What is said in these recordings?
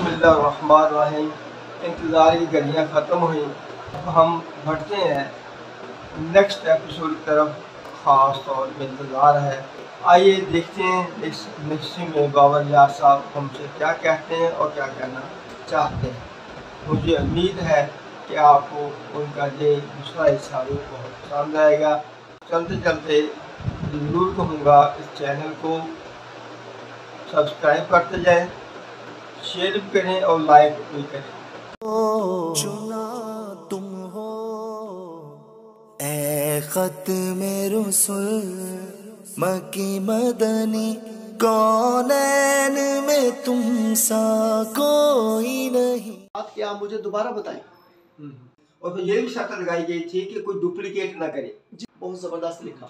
बिस्मिल्लाहिर्रहमानिर्रहीम। इंतज़ार की घड़ियाँ ख़त्म हुई। अब हम बढ़ते हैं नेक्स्ट एपिसोड की तरफ। ख़ास तौर पर इंतज़ार है। आइए देखते हैं इस मिक्सी में बाबर यार साहब हमसे क्या कहते हैं और क्या कहना चाहते हैं। मुझे उम्मीद है कि आपको उनका ये दूसरा हिस्सा भी बहुत पसंद आएगा। चलते चलते ज़रूर कहूँगा इस चैनल को सब्सक्राइब करते जाएं, शेयर भी करें और लाइक भी करें। चुना तुम हो ए खत में रसूल मकी मदनी, कौनैन में तुम सा कोई नहीं। बात क्या आप मुझे दोबारा बताएं। और फिर ये भी शर्त लगाई गई थी कि कोई डुप्लीकेट ना करे। जी बहुत जबरदस्त लिखा।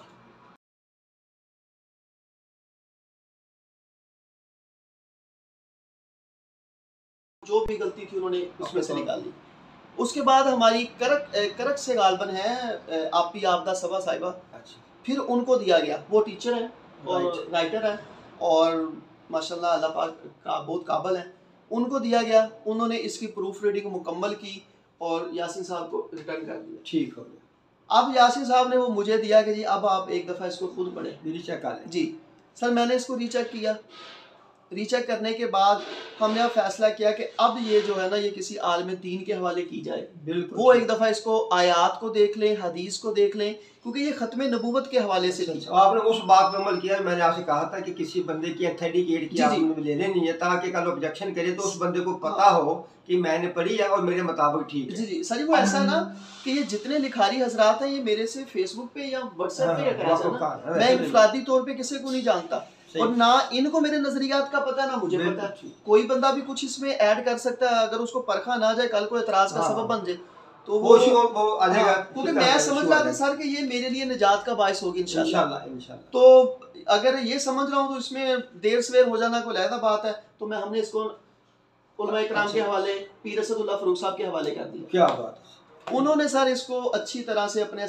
जो भी गलती थी उन्होंने उसमें से निकाल ली। उसके बाद हमारी करक से गालबन है आपी आपदा सबा साहिबा। अच्छा। फिर उनको दिया गया, वो टीचर है और राइटर है और माशाल्लाह अल्लाह पाक का बहुत काबिल है। उनको दिया गया, उन्होंने इसकी प्रूफ रीडिंग मुकम्मल की और यासीन साहब को रिटर्न कर दिया। ठीक हो गया। अब यासीन साहब ने वो मुझे दिया कि जी अब आप एक दफ़ा इसको खुद पढ़ें, रीचेक कर लें। जी सर मैंने इसको रीचेक किया। रीचेक करने के बाद हमने अब फैसला किया कि अब ये जो है ना ये किसी आलिम दीन के हवाले की जाए। बिल्कुल। वो एक दफ़ा इसको आयात को देख लें, हदीस को देख लें, क्योंकि ये ख़त्म नबूवत के हवाले से की। आपने उस बात पर अमल किया। मैंने आपसे कहा था कि किसी बंदे की ऑथेंटिकेट की आपने ले लेनी है ताकि कल ऑब्जेक्शन करे तो उस बंदे को पता हो कि मैंने पढ़ी है और मेरे मुताबिक ठीक है। जी जी सर, वो ऐसा ना कि ये जितने लिखारी हजरात हैं ये मेरे से फेसबुक पे या व्हाट्सएप पे अटैच है ना, मैं इनफरादी तौर पे किसी को नहीं जानता और ना इनको मेरे नजरियात का पता ना मुझे पता। कोई बंदा भी कुछ इसमें ऐड कर सकता है, अगर उसको परखा ना जाए कल को एतराज का सबब बन जाए तो वो आ जाएगा। क्योंकि मैं समझ रहा था सर कि ये मेरे लिए निजात का बायस होगी इंशाल्लाह। तो अगर ये समझ रहा हूँ तो इसमें देर सवेर हो जाना कोई अलग बात है। तो मैं इसको उलमा इकराम के हवाले, पीर असदुल्लाह फरूक साहब के हवाले कर दिया। क्या बात है। उन्होंने सर इसको अच्छी तरह से अपने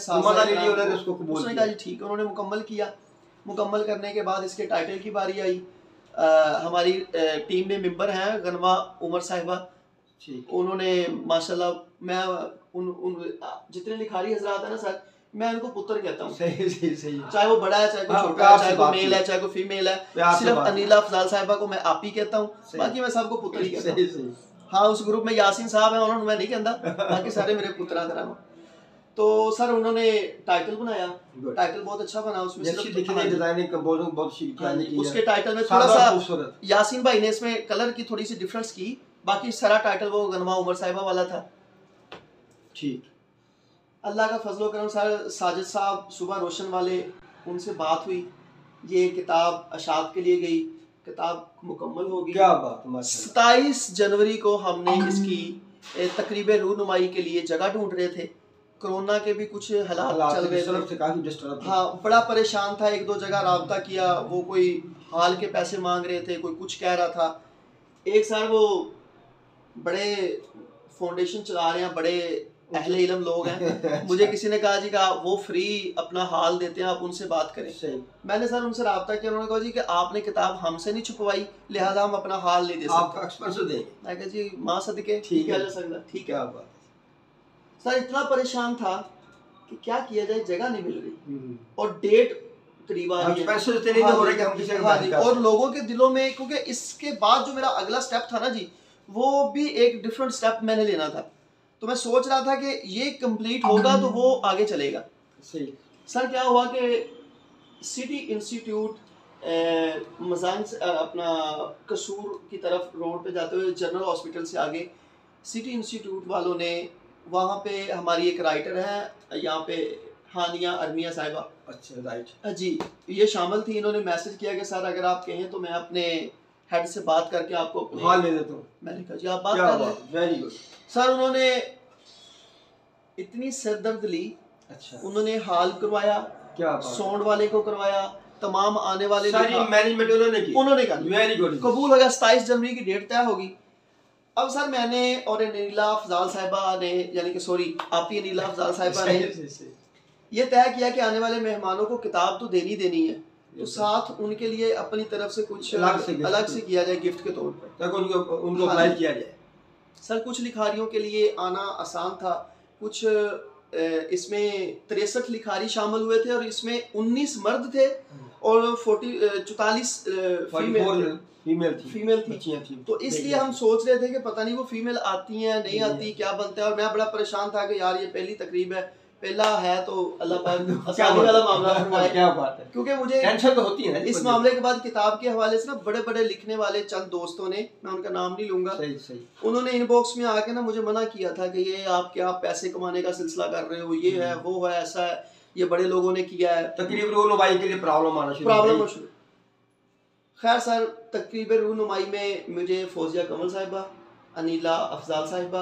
उसने कहा जी ठीक है। उन्होंने मुकम्मल किया। मुकम्मल करने के बाद इसके टाइटल की बारी आई। हमारी टीम में मेंबर हैं गनवा उमर साहिबा। उन्होंने माशाल्लाह मैं उन जितने लिखारी हजरात हैं ना सर, मैं उनको पुत्र कहता हूँ। सही। चाहे वो बड़ा है, चाहे कोई छोटा है, चाहे कोई मेल है, चाहे कोई फीमेल है। सिर्फ अनीला अफजाल साहिबा को मैं आप ही कहता हूँ, बाकी मैं सबको पुत्र ही कहता हूँ। हाँ उस ग्रुप में यासीन साहब हैं, उन्होंने मैं नहीं कहता, बाकी सारे मेरे पुत्र तरह। तो सर उन्होंने टाइटल बनाया, टाइटल बहुत अच्छा बना। उसमें उसके टाइटल में थोड़ा सा यासीन भाई ने इसमें कलर की थोड़ी सी डिफरेंस की, बाकी सारा टाइटल वो गनमा उमर साहिबा वाला था। ठीक। अल्लाह का फजलो करम सर साजिद साहब सुबह रोशन वाले, उनसे बात हुई। ये किताब अशात के लिए गई, किताब मुकम्मल होगी। क्या बात। 27 जनवरी को हमने इसकी तकरीब रूनुमाई के लिए जगह ढूंढ रहे थे। कोरोना के भी कुछ हालात चल रहे थे, काफी डिस्टर्ब। हाँ बड़ा परेशान था। 1-2 जगह राब्ता किया, वो कोई हाल के पैसे मांग रहे थे, कोई कुछ कह रहा था। एक सर वो बड़े फाउंडेशन चला रहे हैं, बड़े अहले इल्म लोग हैं। मुझे किसी ने कहा जी का वो फ्री अपना हाल देते हैं, आप उनसे बात करें। सही। मैंने सर उनसे राब्ता किया, उन्होंने कहा जी कि आपने किताब हमसे नहीं छुपवाई, लिहाजा हम अपना हाल नहीं दे सकते। मैं कहा जी माँ सदके ठीक है, ठीक है। सर इतना परेशान था कि क्या किया जाए, जगह नहीं मिल रही और डेट करीब आ रही है। और लोगों के दिलों में, क्योंकि इसके बाद जो मेरा अगला स्टेप था ना जी, वो भी एक डिफरेंट स्टेप मैंने लेना था। तो मैं सोच रहा था कि ये कंप्लीट होगा तो वो आगे चलेगा। सही। सर क्या हुआ कि सिटी इंस्टीट्यूट मजान अपना कसूर की तरफ रोड पे जाते हुए जनरल हॉस्पिटल से आगे सिटी इंस्टीट्यूट वालों ने, वहाँ पे हमारी एक राइटर है यहाँ पे हानिया अरमिया साहिबा। अच्छा राइट जी, ये शामिल थी। इन्होंने मैसेज किया कि सर अगर आप कहें तो मैं अपने हेड से बात करके आपको हाल ले देता हूँ। मैंने कहा जी आप बात कर लें। Very good. सर उन्होंने इतनी सिरदर्द ली। अच्छा। उन्होंने हाल करवाया, क्या साउंड वाले को करवाया, तमाम आने वाले सारी मैनेजमेंट उन्होंने कहा। Very good. कबूल हो गया। 27 जनवरी की डेट तय होगी। अब सर मैंने और नीला अफजाल साहिबा ने, यानी कि सॉरी आपी नीला अफजाल साहिबा ने ये तय किया कि आने वाले मेहमानों को किताब तो देनी है। तो साथ उनके लिए अपनी तरफ से कुछ अलग से किया जाए गिफ्ट के तौर पर, ताकि उनको अप्लाई किया जाए। सर कुछ लिखारियों के लिए आना आसान था, कुछ इसमें 63 लिखारी शामिल हुए थे और इसमें 19 मर्द थे और 44 फीमेल थी। तो इसलिए हम सोच रहे थे कि पता नहीं वो फीमेल आती हैं नहीं आती, क्या बनता है। और मैं बड़ा परेशान था कि यार ये पहली तकरीब है, पहला है तो अल्लाह पाक आसानी वाला मामला फरमाए। क्या बात है, क्योंकि मुझे टेंशन तो होती है ना इस मामले के बाद किताब के हवाले से ना बड़े बड़े लिखने वाले चंद दोस्तों ने, मैं उनका नाम नहीं लूंगा, सही उन्होंने इनबॉक्स में आके ना मुझे मना किया था कि ये आप क्या पैसे कमाने का सिलसिला कर रहे हो, ये है वो है ऐसा है, ये बड़े लोगों ने किया है, तकरीब रूनुमाई के लिए प्रॉब्लम आना शुरू। खैर सर तकरीब रूनुमाई में मुझे फौजिया कमल साहिबा, अनीला अफजाल साहिबा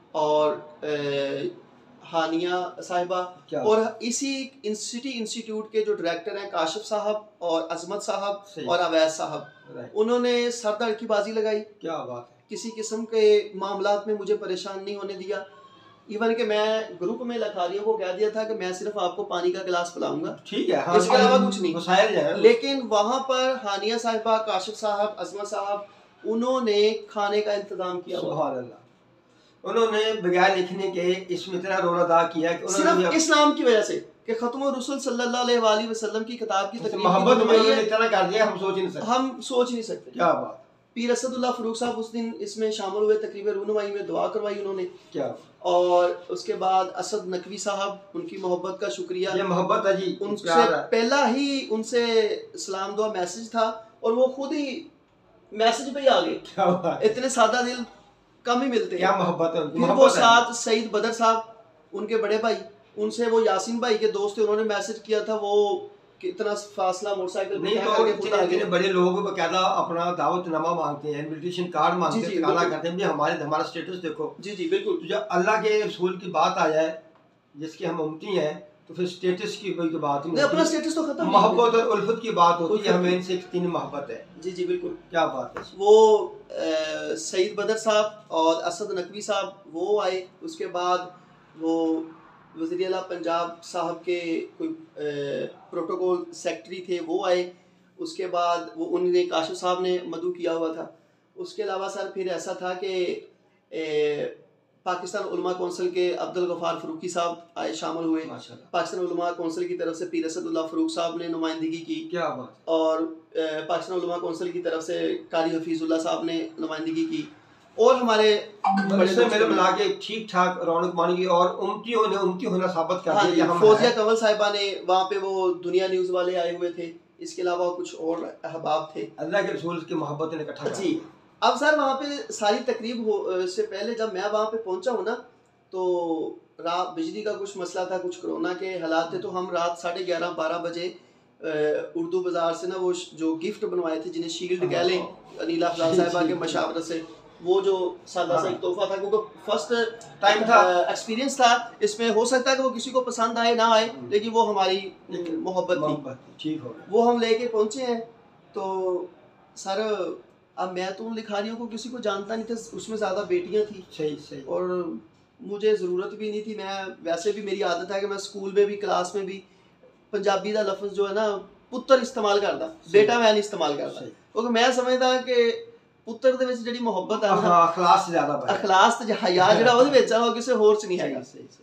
और हानिया साहिबा और इसी सिटी इंस्टीट्यूट के जो डायरेक्टर हैं काशिफ साहब और अजमत साहब और अवैस साहब, उन्होंने सरदर्द की बाजी लगाई। क्या बात है, किसी किस्म के मामलात में मुझे परेशान नहीं होने दिया। इवन कि मैं ग्रुप में लिखारियों को कह दिया था कि मैं सिर्फ आपको पानी का गिलास पिलाऊंगा, ठीक है, इसके अलावा कुछ नहीं। लेकिन वहाँ पर हानिया साहिबा, काशिफ साहब, अजमत साहब, उन्होंने खाने का इंतजाम किया। सुभान अल्लाह, उन्होंने बगैर लिखने के इसमें इतना रोल अदा किया कि सिर्फ इस नाम की वजह से कि खत्म रसूल सल्लल्लाहु अलैहि वसल्लम की किताब की तकरीब मोहब्बत में इतना कर दिया, हम सोच नहीं सकते। क्या बात। पीर असदुल्लाह फरूक साहब उस दिन इसमें शामिल हुए, तकरीब रूनुमाई में दुआ करवाई उन्होंने। क्या। और उसके बाद असद नकवी साहब, उनकी मोहब्बत का शुक्रिया, ये मोहब्बत है जी, उनसे पहला ही उनसे सलाम दुआ मैसेज था और वो खुद ही मैसेज पे ही आ गए। क्या बात। इतने सादा दिल कम ही मिलते हैं। क्या मोहब्बत है। फिर वो साथ सईद बदर साहब, उनके बड़े भाई, उनसे वो यासीन भाई के दोस्त थे, उन्होंने मैसेज किया था, वो कितना फासला मोटरसाइकिल नहीं तो इतने बड़े लोग बकायदा अपना दावतनामा मांगते हैं, इनविटेशन कार्ड मांगते हैं, तकाना करते हैं, हमारा स्टेटस देखो। जी जी बिल्कुल। तो जब अल्लाह के रसूल की बात आ जाए जिसके हम उम्मती हैं तो फिर स्टेटस की कोई बात नहीं, अपना स्टेटस तो खत्म, मोहब्बत और उल्फत की बात होती है, हमें इनसे इतनी मोहब्बत है। जी जी बिल्कुल। क्या बात है। वो सईद बदर साहब और असद नकवी साहब वो आए, उसके बाद वो वज़ीर आला पंजाब साहब के कोई प्रोटोकॉल सेक्रेटरी थे वो आए, उसके बाद वो उन्होंने काशिफ साहब ने मदू किया हुआ था। उसके अलावा सर फिर ऐसा था कि पाकिस्तान उलमा कौंसिल के अब्दुल गफ़ार फ़रूकी साहब आए, शामिल हुए। पाकिस्तान उलमा कौंसिल की तरफ से पीर असदुल्लाह फ़रूक साहब ने नुमाइंदगी की। क्या बात। और पाकिस्तान उलमा कौंसिल की तरफ से कारी हफीजुल्लाह साहब ने नुमाइंदगी की और हमारे मेरे मिला के ठीक ठाक रौनक मानी और उम्मती होना साबित कर दिया। फौजिया कंवल साहिबा ने वहाँ पे वो दुनिया न्यूज़ वाले आए हुए थे, इसके अलावा कुछ और अहबाब थे। अल्लाह के रसूल की मोहब्बत ने इकट्ठा जी। अब सर वहाँ पे सारी तकरीब से पहले जब मैं वहाँ पे पहुँचा हूँ ना, तो रात बिजली का कुछ मसला था, कुछ कोरोना के हालात थे, तो हम रात 11:30-12 बजे उर्दू बाज़ार से ना वो जो गिफ्ट बनवाए थे, जिन्हें शील्ड कह लें, अनीला अफजाल साहिबा के मशावरत से, वो जो सादा सा एक तोहफा था, क्योंकि फर्स्ट टाइम था, एक्सपीरियंस था, इसमें हो सकता है कि वो किसी को पसंद आए ना आए, लेकिन वो हमारी मोहब्बत थी, ठीक हो गया। वो हम लेके पहुँचे हैं। तो सर अब मैं तो उन लिखारियों को किसी को जानता नहीं था, उसमें ज़्यादा बेटियाँ थी। सही। और मुझे ज़रूरत भी नहीं थी, मैं वैसे भी मेरी आदत है कि मैं स्कूल में भी क्लास में भी पंजाबी का लफ्ज़ जो है ना पुत्र इस्तेमाल करता, बेटा मैं नहीं इस्तेमाल करता, क्योंकि मैं समझदा कि पुत्र दे विच जिहड़ी मोहब्बत है ना, अखलास ते हया जिहड़ा ओहदे विच है, वो किसी होर च नहीं हैगा।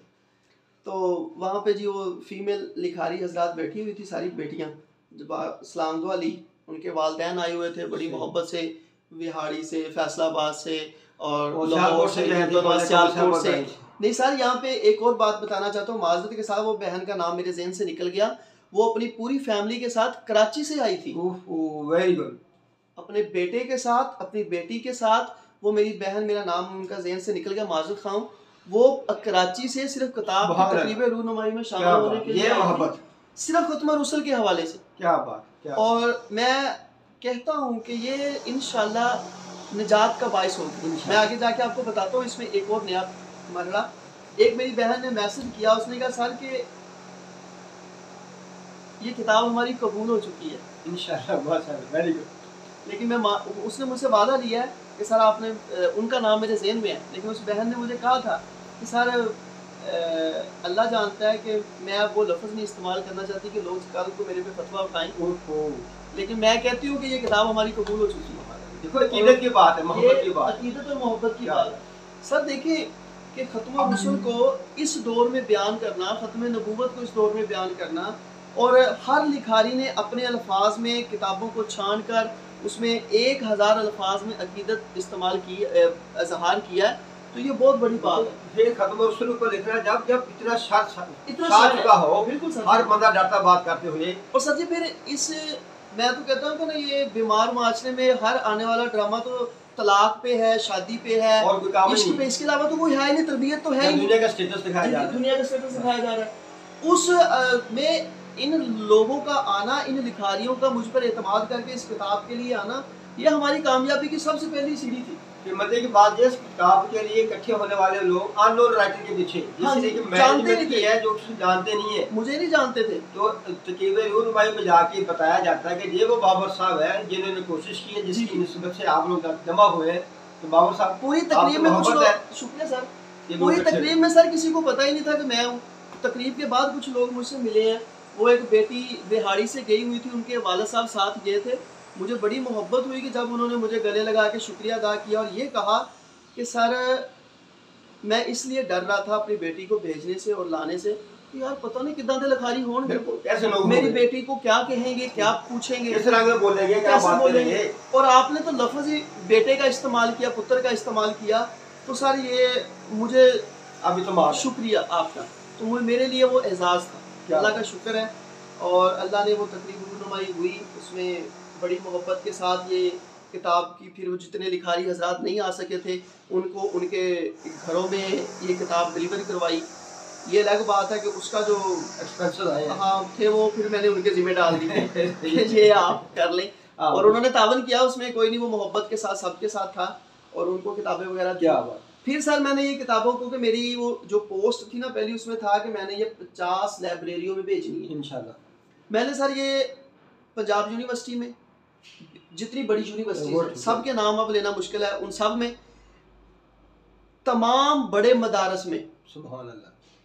तो वहाँ पे जी वो फीमेल लिखारी हजरात बैठी हुई थी, सारी बेटियाँ, जब सलाम दुआ ली, उनके वालदैन आए हुए थे बड़ी मोहब्बत से, विहाड़ी से, फैसलाबाद से और लाहौर से, सियालकोट से। नहीं सर यहाँ पे एक और बात बताना चाहता हूँ, माजरत के साथ, वो बहन का नाम मेरे जहन से निकल गया, वो अपनी पूरी फैमिली के साथ कराची से आई थी। Very good. अपने बेटे के साथ, अपनी बेटी के साथ, वो मेरी बहन, मेरा नाम उनका जहन से निकल गया, माजरत खाऊं, वो कराची से सिर्फ किताब की तकरीब रूनुमाई में शामिल होने के लिए, मोहब्बत सिर्फ खत्म रसूल के हवाले से। क्या बात। और मैं कहता हूँ कि ये इंशाल्लाह निजात का बाइस होगी। मैं आगे जाके आपको बताता हूँ इसमें एक और नया मरला। एक मेरी बहन ने मैसेज किया, उसने कहा सर कि ये किताब हमारी कबूल हो चुकी है इंशाल्लाह, बहुत वेरी गुड। लेकिन उसने मुझसे वादा लिया है कि सर आपने, उनका नाम मेरे ज़हन में है, लेकिन उस बहन ने मुझे कहा था कि सर अल्लाह जानता है कि मैं अब वो लफ्ज़ नहीं इस्तेमाल करना चाहती कि लोग कल को मेरे पे फतवा उठाएं, लेकिन मैं कहती हूँ कि ये किताब हमारी कबूल हो चुकी है। देखो अकीदत की बात है, मोहब्बत की बात, अकीदत और मोहब्बत की बात है। सर देखिए कि ख़त्म रुसूल को इस दौर में बयान करना, ख़त्म नबूवत को इस दौर में बयान करना, और हर लिखारी ने अपने अल्फाज में किताबों को छान कर उसमें 1000 अल्फाज में अकीदत इस्तेमाल की, इजहार किया है, तो ये बहुत बड़ी बात है। ये खत्म रसूल को लिखना जब जब इतना इतना शार चुका हो, बिल्कुल सर, हर बंदा डरता बात करते हुए। और सर जी फिर इस, मैं तो कहता हूँ कि ना ये बीमार माशरे में हर आने वाला ड्रामा तो तलाक पे है, शादी पे है, और कोई काम इश्क नहीं पे, इसके अलावा तो कोई है ही नहीं, तरबियत तो है ही नहीं, दुनिया का स्टेटस दिखाया जा रहा है, दुनिया का स्टेटस दिखाया जा रहा है। उस में इन लोगों का आना, इन लिखारियों का मुझ पर एतमाद करके इस किताब के लिए आना, ये हमारी कामयाबी की सबसे पहली सीढ़ी थी। कि मतलब की बात है, इस किताब के लिए इकट्ठे होने वाले लोग अननोन राइटर के पीछे, जिसने कि मैनेजमेंट की है, जो किसी जानते नहीं है, मुझे नहीं जानते थे, तो तकीब भाई में जाके बताया जाता है कि ये वो बाबर साहब है जिन्होंने कोशिश की है, जिसकी निस्बत से आप लोग जमा हुए हैं। तो बाबर साहब पूरी तकरीब में कुछ लोग, शुक्रिया सर, पूरी तकरीब में सर किसी को पता ही नहीं था कि मैं हूँ। तकरीब के बाद कुछ लोग मुझसे मिले हैं, वो एक बेटी बिहाड़ी से गई हुई थी, उनके वालिद साहब साथ गए थे। मुझे बड़ी मोहब्बत हुई कि जब उन्होंने मुझे गले लगा के शुक्रिया अदा किया और ये कहा कि सर मैं इसलिए डर रहा था अपनी बेटी को भेजने से और लाने से कि यार पता नहीं कितना लिखारी होंगे, कैसे लोग मेरी बेटी को क्या कहेंगे, क्या पूछेंगे, किस रंग में बोलेंगे, क्या बात करेंगे। और आपने तो लफ्ज़ ही बेटे का इस्तेमाल किया, पुत्र का इस्तेमाल किया, तो सर ये मुझे अभी तो शुक्रिया आपका, तो मेरे लिए वो एजाज़ था, अल्लाह का शुक्र है। और अल्लाह ने वो तकरीब रहनुमाई हुई, उसमें बड़ी मोहब्बत के साथ ये किताब की, फिर वो जितने लिखारी हजरात नहीं आ सके थे उनको उनके घरों में ये किताब डिलीवर करवाई। ये अलग बात है कि उसका जो एक्सपेंसेस आए, हाँ थे, वो फिर मैंने उनके जिम्मे डाल दिए ये आप कर लें, और उन्होंने तावन किया, उसमें कोई नहीं, वो मोहब्बत के साथ सबके साथ था और उनको किताबें वगैरह क्या बात। फिर सर मैंने ये किताबों को, कि मेरी वो जो पोस्ट थी ना पहली, उसमें था कि मैंने ये 50 लाइब्रेरियों में भेजनी है इंशाल्लाह। मैंने सर ये पंजाब यूनिवर्सिटी में, जितनी बड़ी यूनिवर्सिटी सब के नाम अब लेना मुश्किल है, उन सब में, तमाम बड़े मदारस में, सुभान अल्लाह,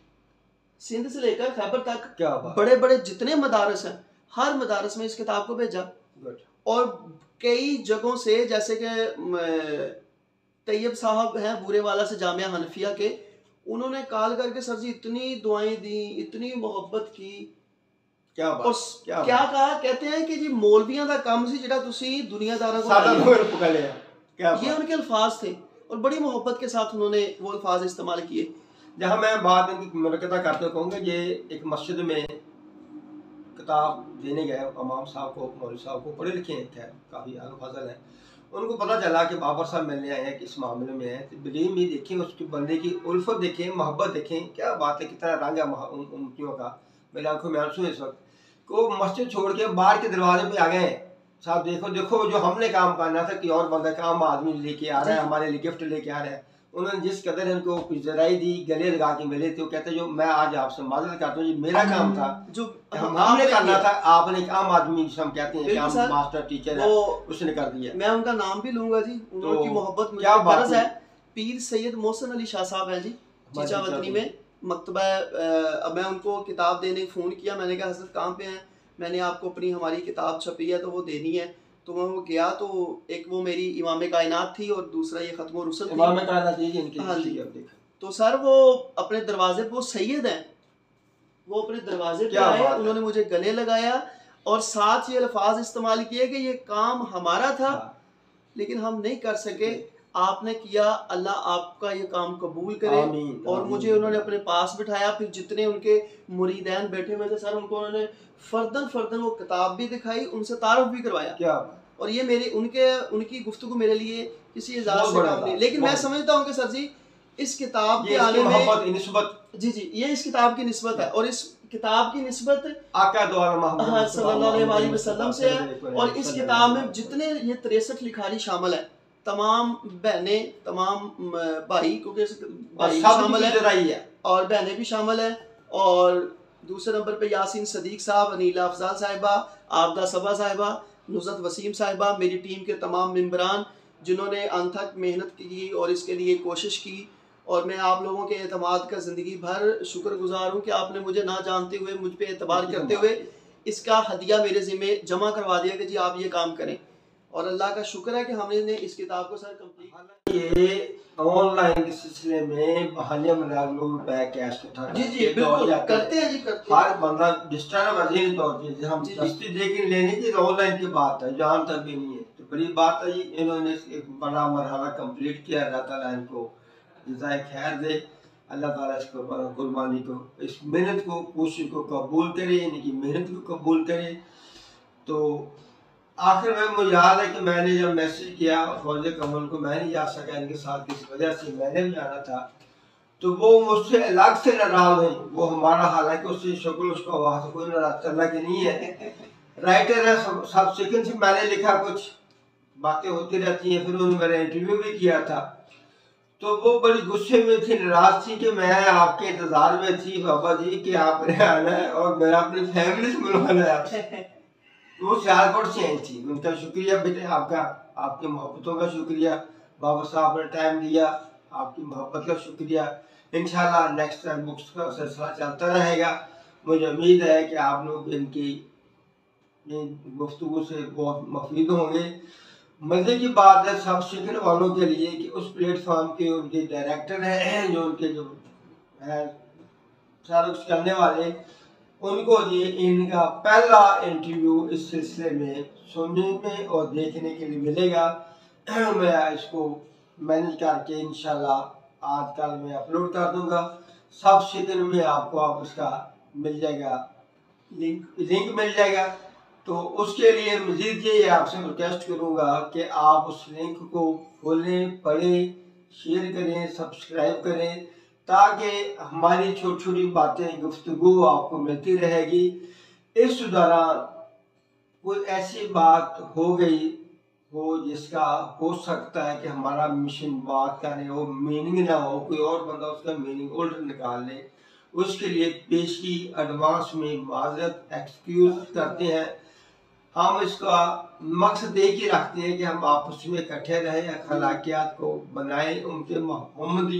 सिंध से लेकर खैबर तक, क्या बात, बड़े बड़े जितने मदारस हैं, हर मदारस में इस किताब को भेजा। और कई जगहों से, जैसे कि तैयब साहब हैं बूरेवाला से, जामिया हनफिया के, उन्होंने कॉल करके सर जी इतनी दुआएं दी, इतनी मोहब्बत की, क्या बात, और क्या कहा, कहते हैं कि जी मौलवियां दा काम सी जिहड़ा तुसी दुनियादारां को पकड़ लिया, ये उनके अल्फाज थे, और बड़ी मोहब्बत के साथ उन्होंने वो अल्फाज इस्तेमाल किए। जहाँ मैं बात इनकी मुनक़दा करते कहूँगा, ये एक मस्जिद में किताब देने गए इमाम साहब को, मौलवी साहब को, पढ़े लिखे हैं, खैर काफ़ी आला फजल हैं, उनको पता चला कि बाबर साहब मिलने आए हैं, किस मामले में है, तो बिलीव में देखें, उसके बंदे की उल्फत देखें, मोहब्बत देखें, क्या बात है, कितना रंग है उनकियों का, मेरी आंखों में आंसू है इस वक्त, को मस्जिद छोड़ के बाहर के दरवाजे पे आ गए हैं। साहब देखो देखो, जो हमने काम करना था कि और बंदा काम आदमी लेके आ रहा है, हमारे लिए गिफ्ट लेके आ रहा है, उन्होंने जिस कदर इनको पिज़राई दी, गले लगा के मिले थे, वो कहते जो मैं आज आपसे माजरत करता हूँ, मेरा काम था जो हमने करना था, आपने एक आम आदमी जिसे हम कहते हैं कि मास्टर टीचर है, उसने कर दिया। मैं उनका नाम भी लूंगा जी, उनकी मोहब्बत मुझे फर्ज है। पीर सैयद मोहसिन अली शाह साहब हैं जी, चीचा वतनी में मकतबा। अब मैं उनको किताब देने फ़ोन किया, मैंने कहा हज़रत कहाँ पे हैं, मैंने आपको अपनी हमारी किताब छपी है तो वो देनी है, तो मैं वो गया, तो एक वो मेरी इमाम कायनात थी और दूसरा ये ख़त्म रुसल थी, इमाम कायनात जी इनकी। हाँ जी, तो सर वो अपने दरवाजे पे, वो सैयद हैं, वो अपने दरवाजे पे आए, उन्होंने मुझे गले लगाया और साथ ये अल्फाज इस्तेमाल किए कि ये काम हमारा था लेकिन हम नहीं कर सके, आपने किया, अल्लाह आपका ये काम कबूल करे। और मुझे उन्होंने अपने पास बिठाया, फिर जितने उनके मुरीदैन बैठे हुए थे सर, उनको उन्होंने फर्दन फर्दन वो किताब भी दिखाई, उनसे तारुफ भी करवाया। क्या? और ये मेरी उनकी गुफ्तगू मेरे लिए किसी एजाज़ से कम नहीं, लेकिन मैं समझता हूँ कि सर जी इस किताब के आने में जी ये इस किताब की निस्बत है, और इस किताब की निस्बत आका दो आलम सल्लल्लाहु अलैहि वसल्लम से है। और इस किताब में जितने ये 63 लिखारी शामिल है, तमाम बहनें, तमाम भाई, क्योंकि भाई शामिल है और बहनें भी शामिल है, और दूसरे नंबर पे यासीन सदीक साहब, अनीला अफजाल साहिबा, आबदा सबा साहिबा, नुज़रत वसीम साहिबा, मेरी टीम के तमाम मेंबरान जिन्होंने अनथक मेहनत की और इसके लिए कोशिश की, और मैं आप लोगों के एतमाद का ज़िंदगी भर शुक्रगुजार हूँ कि आपने मुझे ना जानते हुए मुझ पे एतबार करते हुए इसका हदिया मेरे ज़िम्मे जमा करवा दिया कि जी आप ये काम करें। और अल्लाह का शुक्र है कि हमने इस किताब को सर कंप्लीट। ये ऑनलाइन के सिलसिले में बहाने बना लोग पैक कैश उठा जी जी बिल्कुल करते हैं जी, करते हैं। हर बंदा डिस्टर्ब अजीब तौर पे हम सस्ती लेकिन लेने की ऑनलाइन की बात है, जहाँ तक भी नहीं है। तो बड़ी बात है जी, इन्होंने एक बड़ा मरहला कंप्लीट किया। अल्लाह ताला इनको जज़ाए खैर दे, अल्लाह ताला इसको कुर्बानी को, इस मेहनत को, कोशिश को कबूल करे, इनकी मेहनत को कबूल करे। तो आखिर में मुझे याद है कि मैंने जब मैसेज किया फौज कमल को, मैं नहीं जा सका इनके साथ किसी वजह से, मैंने भी जाना था, तो वो मुझसे अलग से नाराज है। वो हमारा हालांकि उससे शक्ल उसका वहाँ से कोई नाराज चलना की नहीं है, राइटर है सब सेकंड से मैंने लिखा, कुछ बातें होती रहती हैं। फिर उन्होंने मेरा इंटरव्यू भी किया था, तो वो बड़ी गुस्से में थी, नाराज थी कि मैं आपके इंतजार में थी बाबा जी कि आपने आना है और मेरा अपनी फैमिली से मिलवाना है आपसे। वो सियालकोट से आई थी। उनका शुक्रिया बेटे, आपका, आपकी मोहब्बतों का शुक्रिया, बाबा साहब ने टाइम दिया, आपकी मोहब्बत का शुक्रिया। इंशाल्लाह नेक्स्ट टाइम बुक्स का सिलसिला चलता रहेगा। मुझे उम्मीद है कि आप लोग इनकी गुफ्तगू से बहुत मुफीद होंगे। मज़े की बात है सब सीखने वालों के लिए कि उस प्लेटफॉर्म के उनके डायरेक्टर हैं, जो उनके जो है सारा कुछ करने वाले, उनको ये इनका पहला इंटरव्यू इस सिलसिले में सुनने में और देखने के लिए मिलेगा। मैं इसको मैनेज करके इंशाल्लाह आज कल में अपलोड कर दूंगा। सब सेकंड में आपको आप उसका मिल जाएगा, लिंक मिल जाएगा। तो उसके लिए मज़ीद ये आपसे रिक्वेस्ट करूँगा कि आप उस लिंक को खोलें, पढ़ें, शेयर करें, सब्सक्राइब करें, ताकि हमारी छोटी छोटी बातें, गुफ्तगू आपको मिलती रहेगी। इस दौरान कोई ऐसी बात हो गई हो जिसका हो सकता है कि हमारा मिशन बात करने हो मीनिंग ना हो, कोई और बंदा उसका मीनिंग उल्ट निकाल ले, उसके लिए पेशी एडवांस में माजरत एक्सक्यूज करते हैं। हम इसका मकसद एक ही रखते हैं कि हम आपस में इकट्ठे रहें, अखलाकियात को बनाएं, उनके मोहम्मदी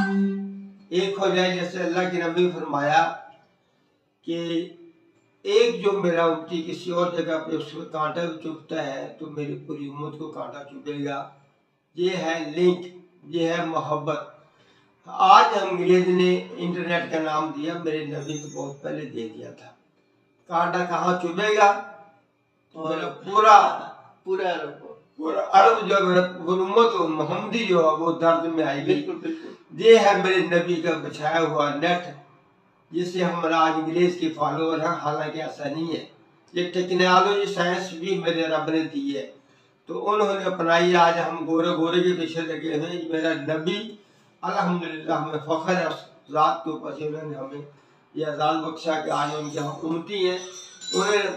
एक हो जाए। जैसे अल्लाह के नबी फरमाया कि एक जो मेरा उम्मती किसी और जगह पे उसमें कांटा भी चुभता है तो मेरी पूरी उम्मत को कांटा चुभेगा। ये है लिंक, ये है मोहब्बत। आज अंग्रेज ने इंटरनेट का नाम दिया, मेरे नबी को बहुत पहले दे दिया था। कांटा कहाँ चुभेगा? मेरा पूरा पूरा पूरा अरब जो मेरा उम्मत मोहम्मदी जो है वो दर्द में आएगी। बिल्कुल बिल्कुल। ये है मेरे नबी का बिछाया हुआ नेट, जिससे हम आज अंग्रेज के फॉलोअर हैं। हालांकि ऐसा नहीं है, ये टेक्नोलॉजी साइंस भी मेरे रब ने दी है, तो उन्होंने अपनाई। आज हम गोरे गोरे के पीछे लगे हैं। मेरा नबी अल्हम्दुलिल्लाह हमें फ़ख्र है उस ज़ात के ऊपर से, उन्होंने हमें ये आज़ाद बख्शा कि आज उनके हुकूमती हैं। उन्हें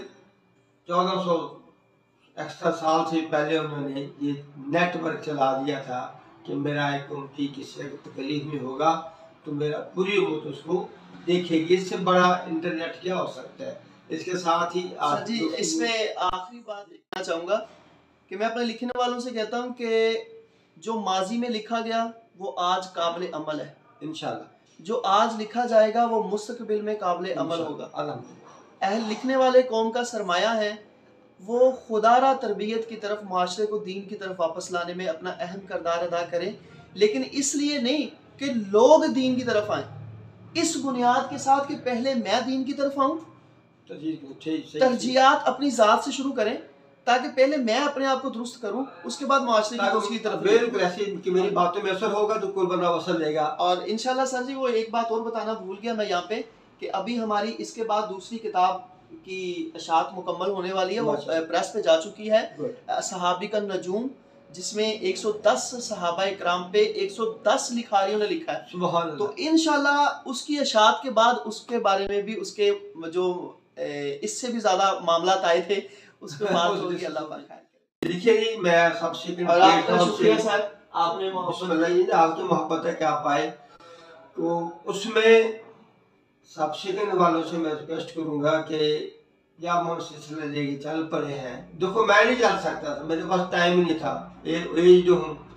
1400 साल से पहले उन्होंने ये नेटवर्क चला दिया था कि मेरा एक उम्मती किसी तकलीफ में होगा तो मेरा पूरी उम्मत उसको देखेगी। इससे बड़ा इंटरनेट क्या हो सकता है। इसके साथ ही सर जी इसमें आखिरी बात कहना चाहूँगा कि मैं अपने लिखने वालों से कहता हूँ कि जो माजी में लिखा गया वो आज काबिल अमल है। इंशाल्लाह जो आज लिखा जाएगा वो मुस्तकबिल में काबिल अमल होगा। अहल लिखने वाले कौम का सरमाया है, वो खुदारा तरबियत की तरफ, माशरे को दीन की तरफ वापस लाने में अपना अहम किरदार अदा करें, लेकिन इसलिए नहीं कि लोग दीन की तरफ आएँ, इस बुनियाद के साथ कि पहले मैं दीन की तरफ आऊँ। तरजीहात अपनी ज़ात से शुरू करें ताकि पहले मैं अपने आप को दुरुस्त करूं, उसके बाद माशरे की दूसरी तरफ। बिल्कुल ऐसे कि मेरी बातों में असर होगा तो कोई बंदा असर लेगा। और इंशाल्लाह सर जी वो एक बात और बताना भूल गया मैं यहाँ पे कि अभी हमारी इसके बाद दूसरी किताब की अशात मुकम्मल होने वाली है, वो प्रेस पे जा चुकी है, सहाबी का नजूम, जिसमें 110 सहाबा इकराम पे 110 लिखारियों ने लिखा है। सुभान अल्लाह। तो इंशाल्लाह उसकी अशात के बाद उसके बारे में भी, उसके जो इससे भी ज्यादा मामला आए थे उस पर बात होगी। अल्लाह पाक खैर। देखिए जी मैं सबसे शुक्रिया सर, आपने आपकी मोहब्बत है क्या पाए, तो उसमें सब सेकंड वालों से मैं रिक्वेस्ट करूंगा कि जब हम सिलसिले लेके चल पड़े हैं, देखो मैं नहीं चल सकता था, मेरे पास टाइम नहीं था, एज जो हूँ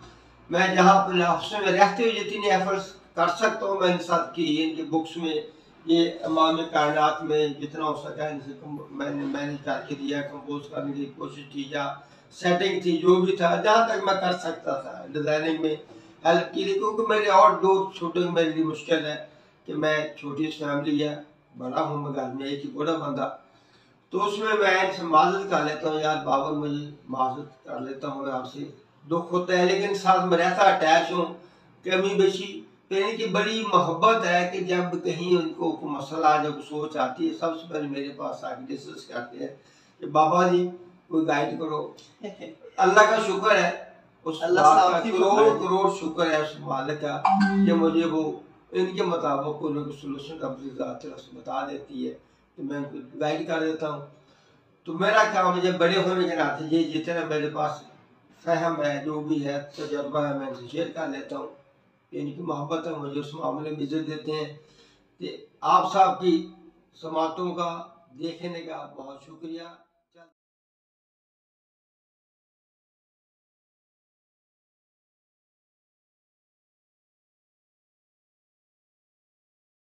मैं जहाँ अपने ऑफिस में रहते हुए जितनी एफर्ट्स कर सकता हूँ मैंने साथ की। इनकी बुक्स में ये इमाम कायनात में जितना हो सका इनसे मैंने करके दिया, कंपोज करने की कोशिश की या सेटिंग थी जो भी था जहाँ तक मैं कर सकता था डिज़ाइनिंग में हेल्प की। क्योंकि मेरे और दो छोटे मेरे लिए मुश्किल है कि मैं छोटी फैमिली है, बड़ा हूँ मैं, घर में एक ही बड़ा बंदा, तो उसमें मैं इनसे माजत कर लेता हूँ, यार बाबर मुझे माजत कर लेता हूँ, आपसे दुख होता है, लेकिन साथ में रहता अटैच हूँ। कमी बेशी कहने की बड़ी मोहब्बत है कि जब कहीं उनको कोई मसला जब सोच आती है सबसे पहले मेरे पास आके डिस्कस करते हैं कि बाबा जी कोई गाइड करो। अल्लाह का शुक्र है, उस अल्लाह का करोड़ करोड़ शुक्र है उस मालिक का कि मुझे वो इनके मुताबिक उनको सोल्यूशन अपनी बता देती है तो मैं उनको गाइड कर देता हूँ। तो मेरा काम मुझे बड़े होने के नाते ये जितना मेरे पास फहम है जो भी है तजर्बा है मैं इनसे शेयर कर लेता हूँ। इनकी मोहब्बत है, मुझे उस मामले में इज्जत देते हैं कि आप साहब की समातों का देखने का बहुत शुक्रिया।